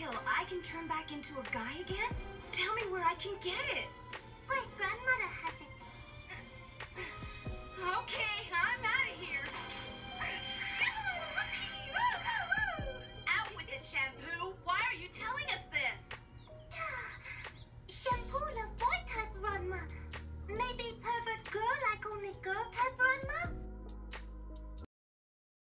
oil I can turn back into a guy again? Tell me where I can get it.